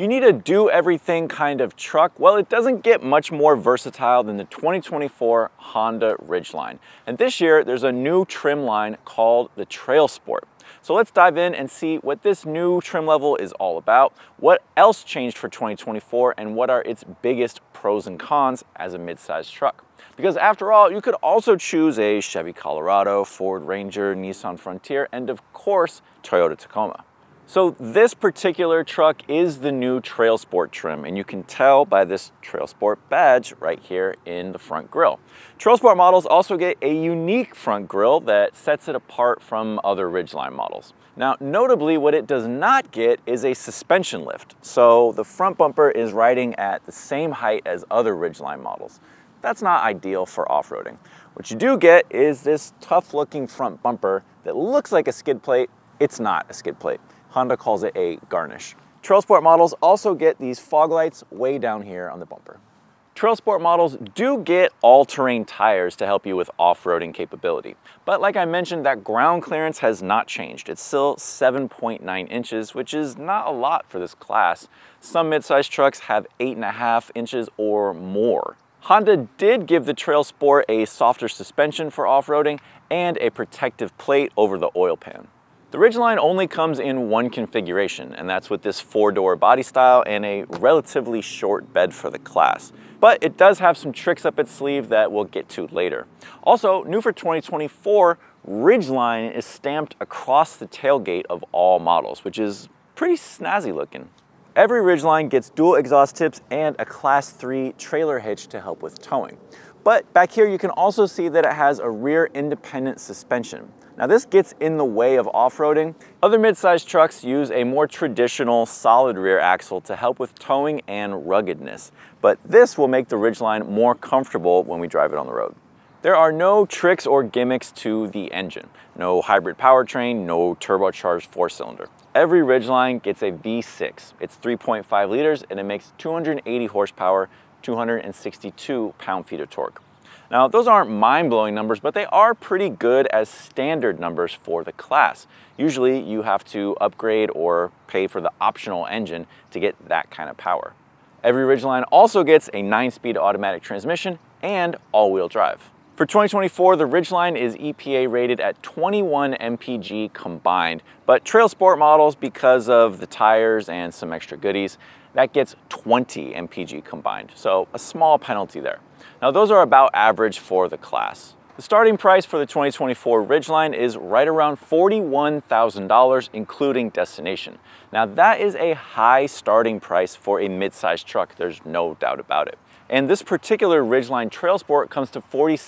You need a do-everything kind of truck. Well, it doesn't get much more versatile than the 2024 Honda Ridgeline. And this year, there's a new trim line called the Trailsport. So let's dive in and see what this new trim level is all about, what else changed for 2024, and what are its biggest pros and cons as a mid-sized truck. Because after all, you could also choose a Chevy Colorado, Ford Ranger, Nissan Frontier, and of course, Toyota Tacoma. So this particular truck is the new Trailsport trim, and you can tell by this Trailsport badge right here in the front grille. Trailsport models also get a unique front grille that sets it apart from other Ridgeline models. Now, notably, what it does not get is a suspension lift. So the front bumper is riding at the same height as other Ridgeline models. That's not ideal for off-roading. What you do get is this tough-looking front bumper that looks like a skid plate. It's not a skid plate. Honda calls it a garnish. Trailsport models also get these fog lights way down here on the bumper. Trailsport models do get all-terrain tires to help you with off-roading capability. But like I mentioned, that ground clearance has not changed. It's still 7.9 inches, which is not a lot for this class. Some mid-size trucks have 8.5 inches or more. Honda did give the Trailsport a softer suspension for off-roading and a protective plate over the oil pan. The Ridgeline only comes in one configuration, and that's with this 4-door body style and a relatively short bed for the class. But it does have some tricks up its sleeve that we'll get to later. Also, new for 2024, Ridgeline is stamped across the tailgate of all models, which is pretty snazzy looking. Every Ridgeline gets dual exhaust tips and a Class 3 trailer hitch to help with towing. But back here you can also see that it has a rear independent suspension. Now this gets in the way of off-roading. Other mid-sized trucks use a more traditional solid rear axle to help with towing and ruggedness, but this will make the Ridgeline more comfortable when we drive it on the road. There are no tricks or gimmicks to the engine. No hybrid powertrain, no turbocharged 4-cylinder. Every Ridgeline gets a V6. It's 3.5 liters and it makes 280 horsepower, 262 pound-feet of torque. Now, those aren't mind-blowing numbers, but they are pretty good as standard numbers for the class. Usually, you have to upgrade or pay for the optional engine to get that kind of power. Every Ridgeline also gets a 9-speed automatic transmission and all-wheel drive. For 2024, the Ridgeline is EPA rated at 21 mpg combined, but Trailsport models, because of the tires and some extra goodies, that gets 20 mpg combined, so a small penalty there. Now those are about average for the class. The starting price for the 2024 Ridgeline is right around $41,000, including destination. Now that is a high starting price for a mid-sized truck, there's no doubt about it. And this particular Ridgeline Trailsport comes to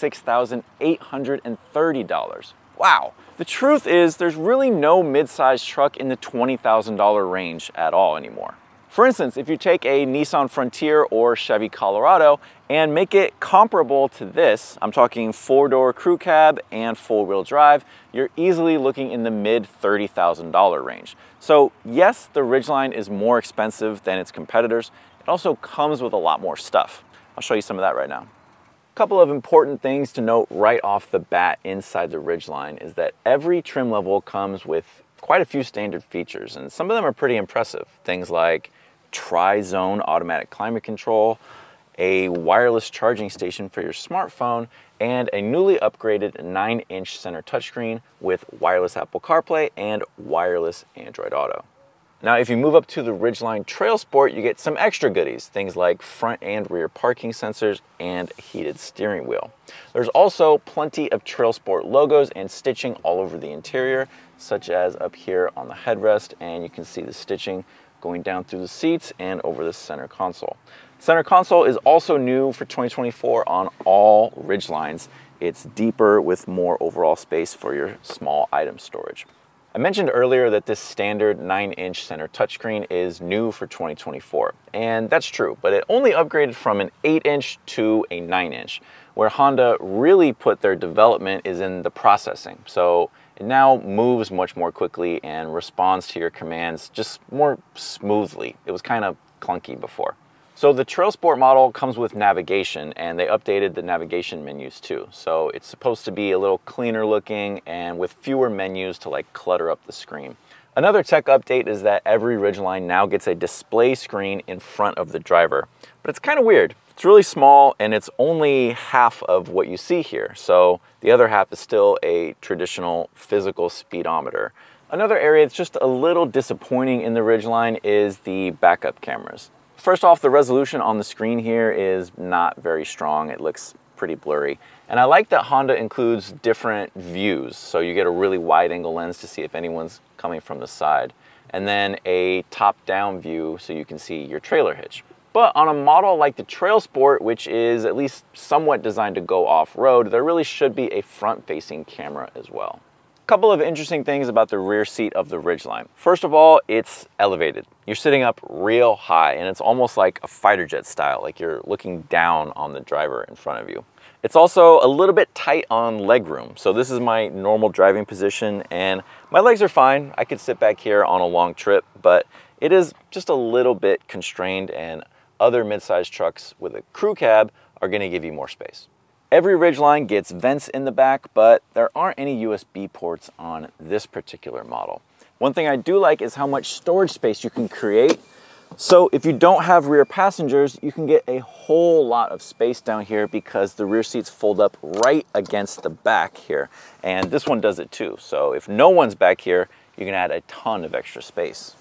$46,830. Wow. The truth is there's really no mid-sized truck in the $20,000 range at all anymore. For instance, if you take a Nissan Frontier or Chevy Colorado and make it comparable to this, I'm talking 4-door crew cab and 4-wheel drive, you're easily looking in the mid $30,000 range. So yes, the Ridgeline is more expensive than its competitors. It also comes with a lot more stuff. I'll show you some of that right now. A couple of important things to note right off the bat inside the Ridgeline is that every trim level comes with quite a few standard features, and some of them are pretty impressive. Things like tri-zone automatic climate control, a wireless charging station for your smartphone, and a newly upgraded 9-inch center touchscreen with wireless Apple CarPlay and wireless Android Auto. Now, if you move up to the Ridgeline Trailsport, you get some extra goodies, things like front and rear parking sensors and a heated steering wheel. There's also plenty of Trailsport logos and stitching all over the interior, such as up here on the headrest, and you can see the stitching going down through the seats and over the center console. Center console is also new for 2024 on all Ridgelines. It's deeper with more overall space for your small item storage. I mentioned earlier that this standard 9-inch center touchscreen is new for 2024, and that's true, but it only upgraded from an 8-inch to a 9-inch, where Honda really put their development is in the processing. So it now moves much more quickly and responds to your commands just more smoothly. It was kind of clunky before. So the Trailsport model comes with navigation, and they updated the navigation menus too. So it's supposed to be a little cleaner looking and with fewer menus to like clutter up the screen. Another tech update is that every Ridgeline now gets a display screen in front of the driver, but it's kind of weird. It's really small and it's only half of what you see here. So the other half is still a traditional physical speedometer. Another area that's just a little disappointing in the Ridgeline is the backup cameras. First off, the resolution on the screen here is not very strong. It looks pretty blurry. And I like that Honda includes different views. So you get a really wide angle lens to see if anyone's coming from the side. And then a top-down view so you can see your trailer hitch. But on a model like the Trailsport, which is at least somewhat designed to go off-road, there really should be a front-facing camera as well. A couple of interesting things about the rear seat of the Ridgeline. First of all, it's elevated. You're sitting up real high and it's almost like a fighter jet style, like you're looking down on the driver in front of you. It's also a little bit tight on legroom. So this is my normal driving position and my legs are fine. I could sit back here on a long trip, but it is just a little bit constrained, and other mid-sized trucks with a crew cab are gonna give you more space. Every Ridgeline gets vents in the back, but there aren't any USB ports on this particular model. One thing I do like is how much storage space you can create. So if you don't have rear passengers, you can get a whole lot of space down here because the rear seats fold up right against the back here. And this one does it too. So if no one's back here, you can add a ton of extra space.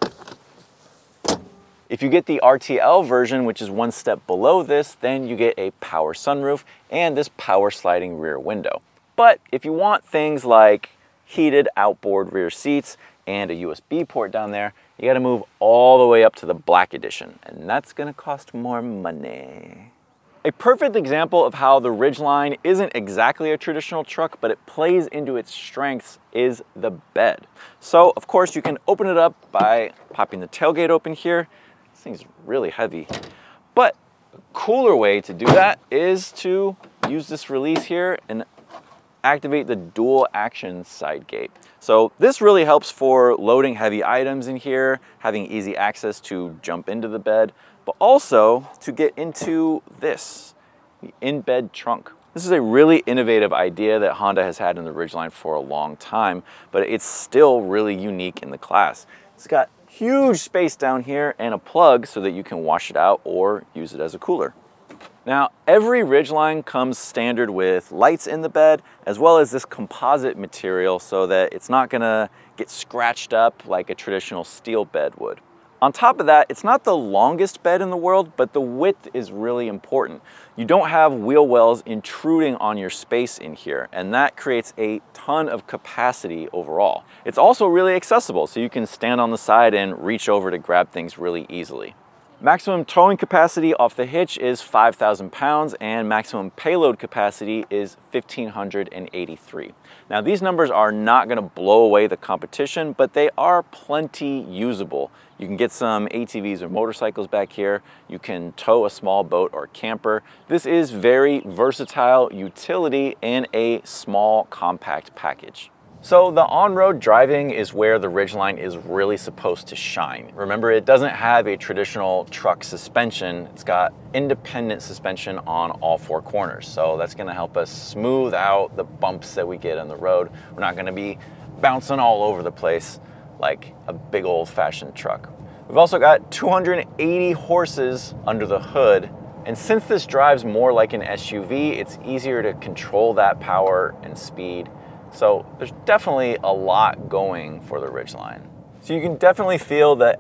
If you get the RTL version, which is one step below this, then you get a power sunroof and this power sliding rear window. But if you want things like heated outboard rear seats and a USB port down there, you gotta move all the way up to the Black Edition, and that's gonna cost more money. A perfect example of how the Ridgeline isn't exactly a traditional truck, but it plays into its strengths is the bed. So, of course, you can open it up by popping the tailgate open here. This thing's really heavy. But a cooler way to do that is to use this release here and activate the dual action side gate. So this really helps for loading heavy items in here, having easy access to jump into the bed, but also to get into this, the in-bed trunk. This is a really innovative idea that Honda has had in the Ridgeline for a long time, but it's still really unique in the class. It's got huge space down here and a plug so that you can wash it out or use it as a cooler. Now, every Ridgeline comes standard with lights in the bed, as well as this composite material so that it's not gonna get scratched up like a traditional steel bed would. On top of that, it's not the longest bed in the world, but the width is really important. You don't have wheel wells intruding on your space in here, and that creates a ton of capacity overall. It's also really accessible, so you can stand on the side and reach over to grab things really easily. Maximum towing capacity off the hitch is 5,000 pounds and maximum payload capacity is 1,583. Now these numbers are not going to blow away the competition, but they are plenty usable. You can get some ATVs or motorcycles back here. You can tow a small boat or camper. This is very versatile utility in a small compact package. So the on-road driving is where the Ridgeline is really supposed to shine. Remember, it doesn't have a traditional truck suspension. It's got independent suspension on all four corners. So that's gonna help us smooth out the bumps that we get on the road. We're not gonna be bouncing all over the place like a big old-fashioned truck. We've also got 280 horses under the hood. And since this drives more like an SUV, it's easier to control that power and speed. So there's definitely a lot going for the Ridgeline. So you can definitely feel the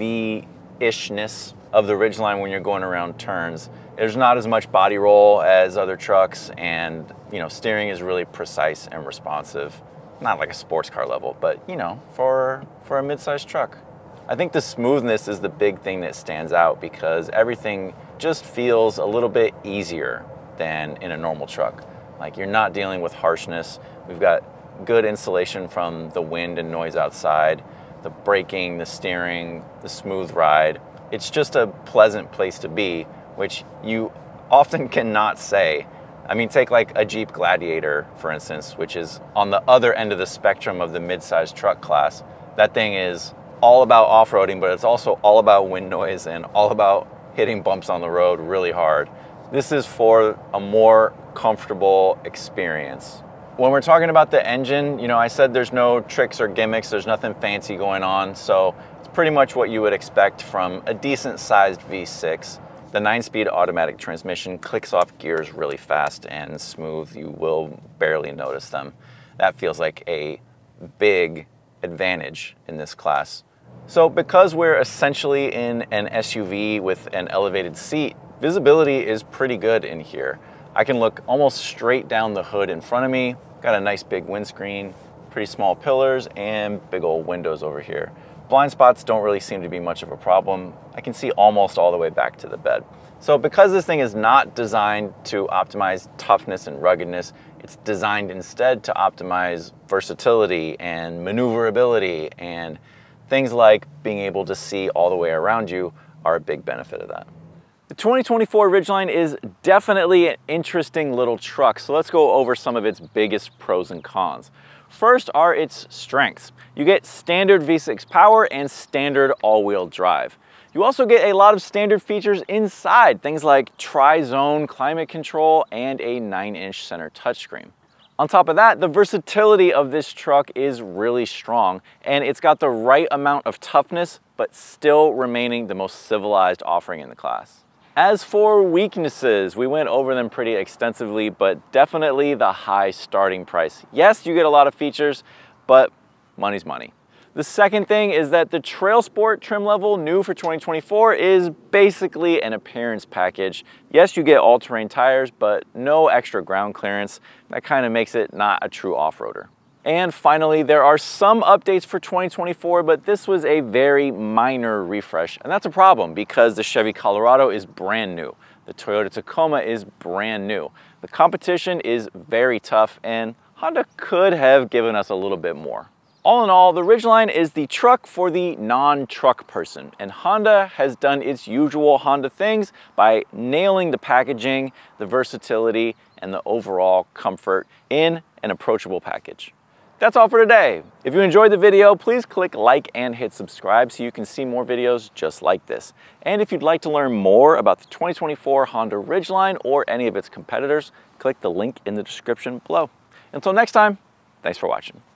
SUV-ishness of the Ridgeline when you're going around turns. There's not as much body roll as other trucks, and steering is really precise and responsive. Not like a sports car level, but for a mid-sized truck. I think the smoothness is the big thing that stands out because everything just feels a little bit easier than in a normal truck. Like, you're not dealing with harshness. We've got good insulation from the wind and noise outside, the braking, the steering, the smooth ride. It's just a pleasant place to be, which you often cannot say. I mean, take like a Jeep Gladiator, for instance, which is on the other end of the spectrum of the mid-sized truck class. That thing is all about off-roading, but it's also all about wind noise and all about hitting bumps on the road really hard. This is for a more comfortable experience. When we're talking about the engine, you know, I said there's no tricks or gimmicks, there's nothing fancy going on, so it's pretty much what you would expect from a decent sized V6. The 9-speed automatic transmission clicks off gears really fast and smooth. You will barely notice them. That feels like a big advantage in this class. So because we're essentially in an SUV with an elevated seat, visibility is pretty good in here. I can look almost straight down the hood in front of me. Got a nice big windscreen, pretty small pillars, and big old windows over here. Blind spots don't really seem to be much of a problem. I can see almost all the way back to the bed. So because this thing is not designed to optimize toughness and ruggedness, it's designed instead to optimize versatility and maneuverability, and things like being able to see all the way around you are a big benefit of that. The 2024 Ridgeline is definitely an interesting little truck, so let's go over some of its biggest pros and cons. First are its strengths. You get standard V6 power and standard all-wheel drive. You also get a lot of standard features inside, things like tri-zone climate control and a 9-inch center touchscreen. On top of that, the versatility of this truck is really strong, and it's got the right amount of toughness, but still remaining the most civilized offering in the class. As for weaknesses, we went over them pretty extensively, but definitely the high starting price. Yes, you get a lot of features, but money's money. The second thing is that the Trailsport trim level new for 2024 is basically an appearance package. Yes, you get all-terrain tires, but no extra ground clearance. That kind of makes it not a true off-roader. And finally, there are some updates for 2024, but this was a very minor refresh. And that's a problem because the Chevy Colorado is brand new. The Toyota Tacoma is brand new. The competition is very tough, and Honda could have given us a little bit more. All in all, the Ridgeline is the truck for the non-truck person, and Honda has done its usual Honda things by nailing the packaging, the versatility, and the overall comfort in an approachable package. That's all for today. If you enjoyed the video, please click like and hit subscribe so you can see more videos just like this. And if you'd like to learn more about the 2024 Honda Ridgeline or any of its competitors, click the link in the description below. Until next time, thanks for watching.